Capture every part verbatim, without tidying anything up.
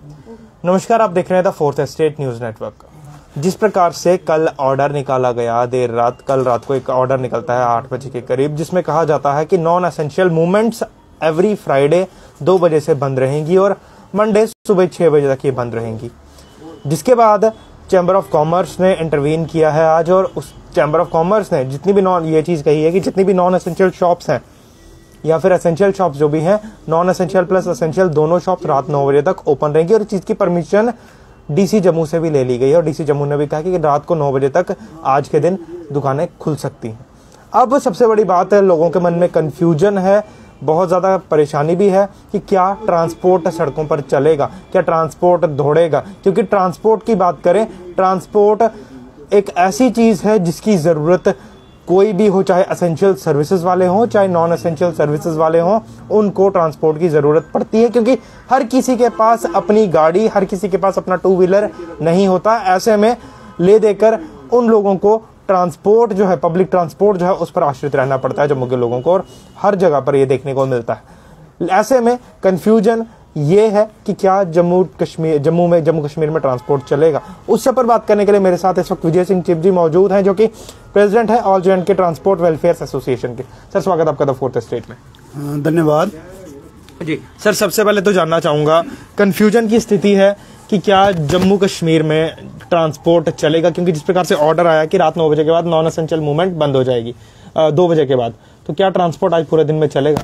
नमस्कार, आप देख रहे हैं the fourth estate news network. जिस प्रकार से कल ऑर्डर निकाला गया देर रात, कल रात को एक ऑर्डर निकलता है आठ बजे के करीब, जिसमें कहा जाता है कि non essential movements every Friday दो बजे से बंद रहेंगी और मंडे सुबह छह बजे तक ये बंद रहेंगी। जिसके बाद चैम्बर ऑफ कॉमर्स ने इंटरवीन किया है आज, और उस चैम्बर ऑफ कॉमर्स ने जितनी भी नॉन ये चीज़ कही है कि जितनी भी नॉन एसेंशियल शॉप्स हैं या फिर एसेंशियल शॉप्स जो भी हैं, नॉन एसेंशियल प्लस एसेंशियल दोनों शॉप्स रात नौ बजे तक ओपन रहेंगी। और इस चीज़ की परमिशन डीसी जम्मू से भी ले ली गई है और डीसी जम्मू ने भी कहा कि रात को नौ बजे तक आज के दिन दुकानें खुल सकती हैं। अब सबसे बड़ी बात है, लोगों के मन में कन्फ्यूजन है, बहुत ज़्यादा परेशानी भी है कि क्या ट्रांसपोर्ट सड़कों पर चलेगा, क्या ट्रांसपोर्ट दौड़ेगा। क्योंकि ट्रांसपोर्ट की बात करें, ट्रांसपोर्ट एक ऐसी चीज़ है जिसकी ज़रूरत कोई भी हो, चाहे एसेंशियल सर्विसेज वाले हों चाहे नॉन एसेंशियल सर्विसेज वाले हों, उनको ट्रांसपोर्ट की ज़रूरत पड़ती है। क्योंकि हर किसी के पास अपनी गाड़ी, हर किसी के पास अपना टू व्हीलर नहीं होता। ऐसे में ले देकर उन लोगों को ट्रांसपोर्ट जो है, पब्लिक ट्रांसपोर्ट जो है, उस पर आश्रित रहना पड़ता है जम्मू के लोगों को, और हर जगह पर ये देखने को मिलता है। ऐसे में कन्फ्यूजन ये है कि क्या जम्मू कश्मीर जम्मू में जम्मू कश्मीर में ट्रांसपोर्ट चलेगा। उससे पर बात करने के लिए मेरे साथ इस वक्त विजय सिंह चिप जी मौजूद हैं, जो कि प्रेसिडेंट है all J and K transport welfare association के। सर, स्वागत आपका द फोर्थ स्टेट में। धन्यवाद जी सर, सबसे पहले तो जानना चाहूंगा, कन्फ्यूजन की स्थिति है कि क्या जम्मू कश्मीर में ट्रांसपोर्ट चलेगा, क्योंकि जिस प्रकार से ऑर्डर आया कि रात नौ बजे के बाद नॉन एसेंशियल मूवमेंट बंद हो जाएगी दो बजे के बाद, तो क्या ट्रांसपोर्ट आज पूरे दिन में चलेगा?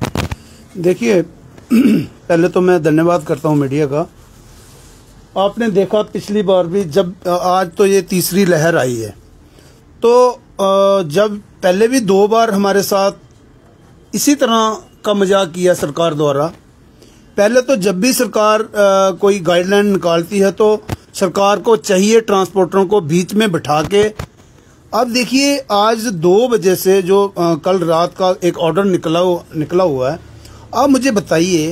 देखिए, पहले तो मैं धन्यवाद करता हूं मीडिया का। आपने देखा पिछली बार भी, जब आज तो ये तीसरी लहर आई है, तो जब पहले भी दो बार हमारे साथ इसी तरह का मजाक किया सरकार द्वारा। पहले तो जब भी सरकार आ, कोई गाइडलाइन निकालती है तो सरकार को चाहिए ट्रांसपोर्टरों को बीच में बिठा के। अब देखिए, आज दो बजे से जो आ, कल रात का एक ऑर्डर निकला निकला हुआ है, अब मुझे बताइए,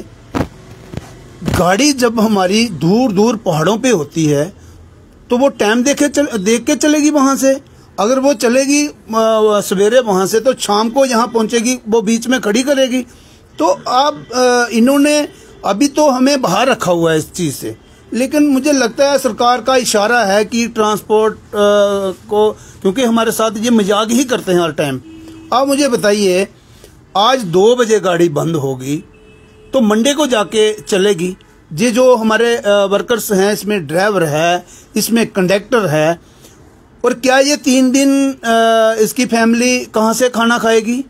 गाड़ी जब हमारी दूर दूर पहाड़ों पे होती है तो वो टाइम देखे चल, देख के चलेगी वहां से। अगर वो चलेगी सवेरे वहां से, तो शाम को यहाँ पहुंचेगी, वो बीच में खड़ी करेगी। तो अब इन्होंने अभी तो हमें बाहर रखा हुआ है इस चीज से, लेकिन मुझे लगता है सरकार का इशारा है कि ट्रांसपोर्ट को, क्योंकि हमारे साथ ये मजाक ही करते हैं हर टाइम। अब मुझे बताइए, आज दो बजे गाड़ी बंद होगी तो मंडे को जाके चलेगी। ये जो हमारे वर्कर्स हैं, इसमें ड्राइवर है, इसमें कंडक्टर है, और क्या ये तीन दिन इसकी फैमिली कहाँ से खाना खाएगी?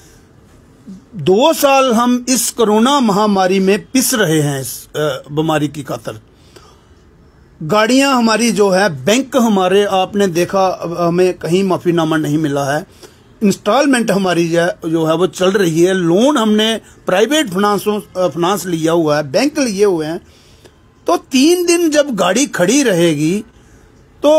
दो साल हम इस कोरोना महामारी में पिस रहे हैं इस बीमारी की खातिर। गाड़ियां हमारी जो है, बैंक हमारे, आपने देखा हमें कहीं माफीनामा नहीं मिला है। इंस्टॉलमेंट हमारी जो है वो चल रही है। लोन हमने प्राइवेट फाइनेंस फाइनेंस लिया हुआ है, बैंक लिए हुए हैं। तो तीन दिन जब गाड़ी खड़ी रहेगी तो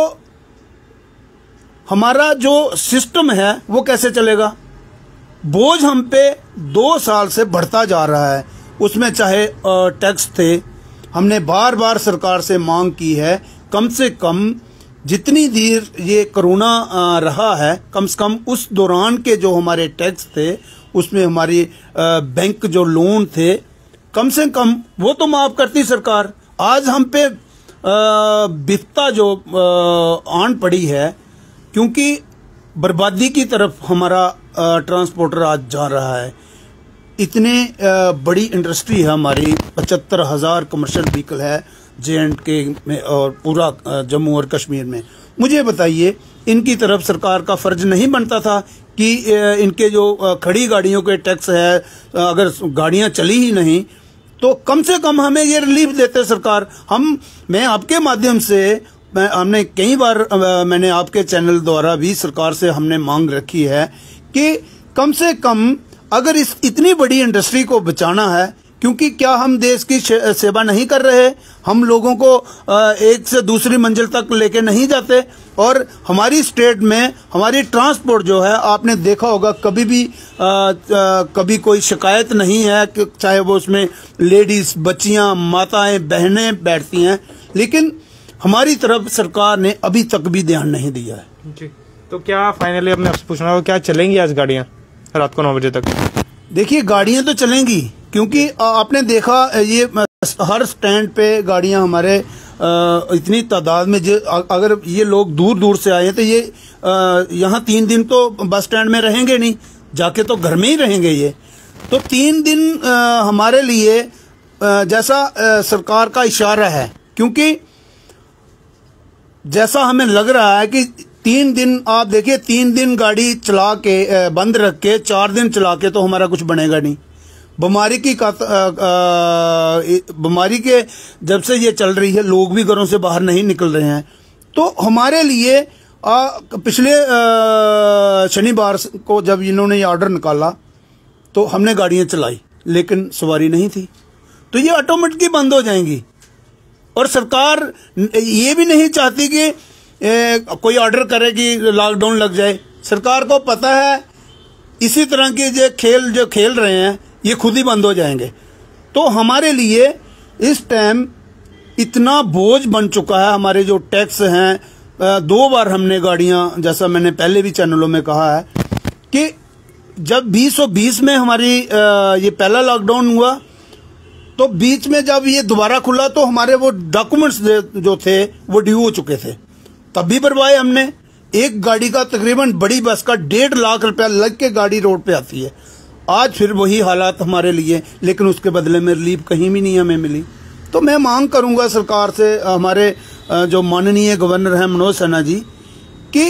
हमारा जो सिस्टम है वो कैसे चलेगा? बोझ हम पे दो साल से बढ़ता जा रहा है। उसमें चाहे टैक्स थे, हमने बार बार सरकार से मांग की है, कम से कम जितनी देर ये कोरोना रहा है, कम से कम उस दौरान के जो हमारे टैक्स थे, उसमें हमारी बैंक जो लोन थे, कम से कम वो तो माफ करती सरकार। आज हम पे बिफ्ता जो आन पड़ी है, क्योंकि बर्बादी की तरफ हमारा ट्रांसपोर्टर आज जा रहा है। इतने बड़ी इंडस्ट्री है हमारी, पचहत्तर हजार कमर्शियल व्हीकल है जे एंड के में और पूरा जम्मू और कश्मीर में। मुझे बताइए, इनकी तरफ सरकार का फर्ज नहीं बनता था कि इनके जो खड़ी गाड़ियों के टैक्स है, अगर गाड़ियां चली ही नहीं तो कम से कम हमें ये रिलीफ देते सरकार। हम मैं आपके माध्यम से मैं हमने कई बार मैंने आपके चैनल द्वारा भी सरकार से हमने मांग रखी है कि कम से कम अगर इस इतनी बड़ी इंडस्ट्री को बचाना है, क्योंकि क्या हम देश की सेवा नहीं कर रहे? हम लोगों को एक से दूसरी मंजिल तक लेके नहीं जाते? और हमारी स्टेट में हमारी ट्रांसपोर्ट जो है, आपने देखा होगा, कभी भी आ, आ, कभी कोई शिकायत नहीं है कि चाहे वो उसमें लेडीज, बच्चियां, माताएं, बहनें बैठती हैं, लेकिन हमारी तरफ सरकार ने अभी तक भी ध्यान नहीं दिया है। जी, तो क्या फाइनली अपने आपसे पूछना होगा, क्या चलेंगी आज गाड़ियां रात को नौ बजे तक? देखिए, गाड़ियां तो चलेंगी, क्योंकि आपने देखा ये हर स्टैंड पे गाड़ियां हमारे आ, इतनी तादाद में, जो अगर ये लोग दूर दूर से आए तो ये यहाँ तीन दिन तो बस स्टैंड में रहेंगे नहीं, जाके तो घर में ही रहेंगे ये। तो तीन दिन आ, हमारे लिए आ, जैसा आ, सरकार का इशारा है, क्योंकि जैसा हमें लग रहा है कि तीन दिन, आप देखिए तीन दिन गाड़ी चला के बंद रख के चार दिन चला के तो हमारा कुछ बनेगा नहीं। बीमारी की बीमारी के जब से ये चल रही है, लोग भी घरों से बाहर नहीं निकल रहे हैं। तो हमारे लिए आ, पिछले शनिवार को जब इन्होंने ये ऑर्डर निकाला तो हमने गाड़ियां चलाई, लेकिन सवारी नहीं थी, तो ये ऑटोमेटिकली बंद हो जाएंगी। और सरकार ये भी नहीं चाहती कि ए, कोई ऑर्डर करे कि लॉकडाउन लग जाए। सरकार को पता है इसी तरह के जो खेल जो खेल रहे हैं ये खुद ही बंद हो जाएंगे। तो हमारे लिए इस टाइम इतना बोझ बन चुका है, हमारे जो टैक्स हैं, दो बार हमने गाड़ियां, जैसा मैंने पहले भी चैनलों में कहा है कि जब बीस सौ बीस में हमारी ये पहला लॉकडाउन हुआ तो बीच में जब ये दोबारा खुला तो हमारे वो डॉक्यूमेंट्स जो थे वो ड्यू हो चुके थे, तब भी भरवाए हमने। एक गाड़ी का तकरीबन बड़ी बस का डेढ़ लाख रुपया लग के गाड़ी रोड पे आती है। आज फिर वही हालात हमारे लिए, लेकिन उसके बदले में रिलीफ कहीं भी नहीं हमें मिली। तो मैं मांग करूंगा सरकार से, हमारे जो माननीय गवर्नर हैं मनोज सिन्हा जी, कि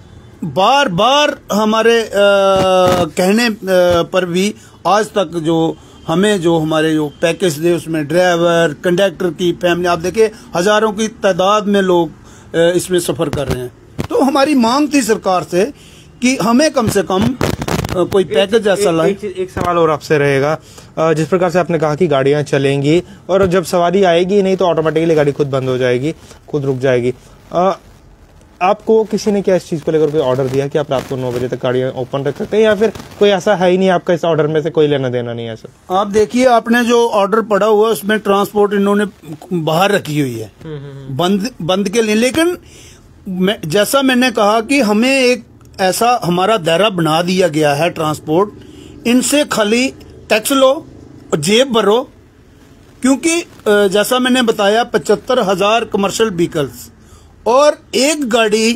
बार बार हमारे आ, कहने आ, पर भी आज तक जो हमें जो हमारे जो पैकेज दे, उसमें ड्राइवर, कंडक्टर की फैमिली, आप देखिए हजारों की तादाद में लोग इसमें सफर कर रहे हैं। तो हमारी मांग थी सरकार से कि हमें कम से कम कोई पैकेज ऐसा लाए। एक, एक, एक सवाल और आपसे रहेगा, जिस प्रकार से आपने कहा कि गाड़ियां चलेंगी और जब सवारी आएगी नहीं तो ऑटोमेटिकली गाड़ी खुद बंद हो जाएगी, खुद रुक जाएगी। आ, आपको किसी ने क्या इस चीज को लेकर कोई ऑर्डर दिया कि आप रात को नौ बजे तक गाड़ियां ओपन रख सकते हैं, या फिर कोई ऐसा है ही नहीं, आपका इस ऑर्डर में से कोई लेना देना नहीं है? सर आप देखिए, आपने जो ऑर्डर पड़ा हुआ है उसमें ट्रांसपोर्ट इन्होंने बाहर रखी हुई है बंद बंद के लिए। लेकिन मैं, जैसा मैंने कहा कि हमें एक ऐसा हमारा दायरा बना दिया गया है ट्रांसपोर्ट, इनसे खाली टैक्स लो और जेब भरो, क्योंकि जैसा मैंने बताया पचहत्तर हजार कमर्शियल व्हीकल्स और एक गाड़ी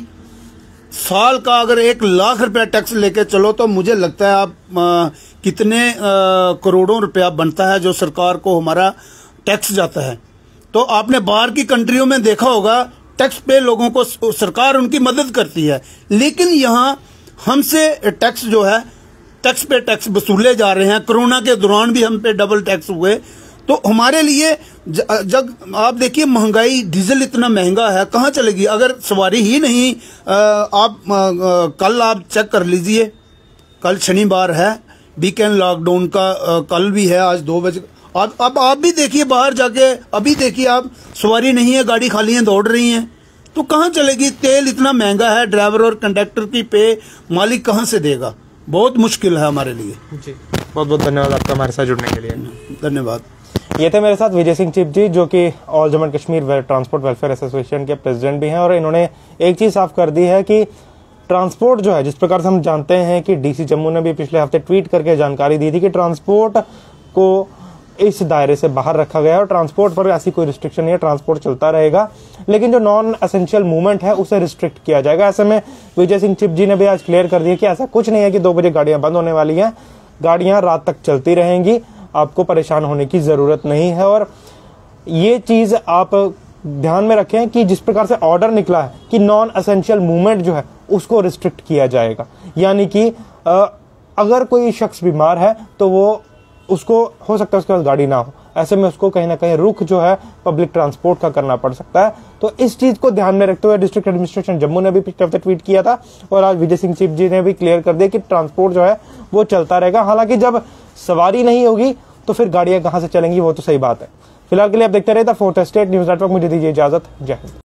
साल का अगर एक लाख रुपया टैक्स लेके चलो तो मुझे लगता है आप आ, कितने आ, करोड़ों रुपया बनता है जो सरकार को हमारा टैक्स जाता है। तो आपने बाहर की कंट्रियों में देखा होगा, टैक्स पे लोगों को सरकार उनकी मदद करती है, लेकिन यहाँ हमसे टैक्स जो है, टैक्स पे टैक्स वसूले जा रहे हैं। कोरोना के दौरान भी हम पे डबल टैक्स हुए। तो हमारे लिए जब आप देखिए महंगाई, डीजल इतना महंगा है, कहाँ चलेगी अगर सवारी ही नहीं। आप कल आप चेक कर लीजिए, कल शनिवार है, वीकेंड लॉकडाउन का कल भी है, आज दो बजे। अब अब आप भी देखिए बाहर जाके, अभी देखिए आप, सवारी नहीं है, गाड़ी खाली है, दौड़ रही हैं, तो कहाँ चलेगी? तेल इतना महंगा है, ड्राइवर और कंडक्टर की पे मालिक कहाँ से देगा? बहुत मुश्किल है हमारे लिए। जी, बहुत बहुत धन्यवाद आपका हमारे साथ जुड़ने के लिए। धन्यवाद। ये थे मेरे साथ विजय सिंह चिप जी, जो कि all Jammu and Kashmir transport welfare association के प्रेसिडेंट भी हैं, और इन्होंने एक चीज साफ कर दी है कि ट्रांसपोर्ट जो है, जिस प्रकार से हम जानते हैं कि डीसी जम्मू ने भी पिछले हफ्ते ट्वीट करके जानकारी दी थी कि ट्रांसपोर्ट को इस दायरे से बाहर रखा गया है और ट्रांसपोर्ट पर ऐसी कोई रिस्ट्रिक्शन नहीं है, ट्रांसपोर्ट चलता रहेगा, लेकिन जो नॉन एसेंशियल मूवमेंट है उसे रिस्ट्रिक्ट किया जाएगा। ऐसे में विजय सिंह चिप जी ने भी आज क्लियर कर दिया कि ऐसा कुछ नहीं है कि दो बजे गाड़ियां बंद होने वाली हैं, गाड़ियां रात तक चलती रहेंगी, आपको परेशान होने की जरूरत नहीं है। और ये चीज आप ध्यान में रखें कि जिस प्रकार से ऑर्डर निकला है कि नॉन एसेंशियल मूवमेंट जो है उसको रिस्ट्रिक्ट किया जाएगा, यानी कि अगर कोई शख्स बीमार है तो वो उसको हो सकता है उसके पास गाड़ी ना हो, ऐसे में उसको कहीं ना कहीं रुख जो है पब्लिक ट्रांसपोर्ट का करना पड़ सकता है। तो इस चीज को ध्यान में रखते हुए डिस्ट्रिक्ट एडमिनिस्ट्रेशन जम्मू ने भी पिछले हफ्ते ट्वीट किया था और आज विजय सिंह चिप जी ने भी क्लियर कर दिया कि ट्रांसपोर्ट जो है वो चलता रहेगा। हालांकि जब सवारी नहीं होगी तो फिर गाड़ियां कहां से चलेंगी, वो तो सही बात है। फिलहाल के लिए आप देखते रहे the fourth estate news network. मुझे दीजिए इजाजत। जय हिंद।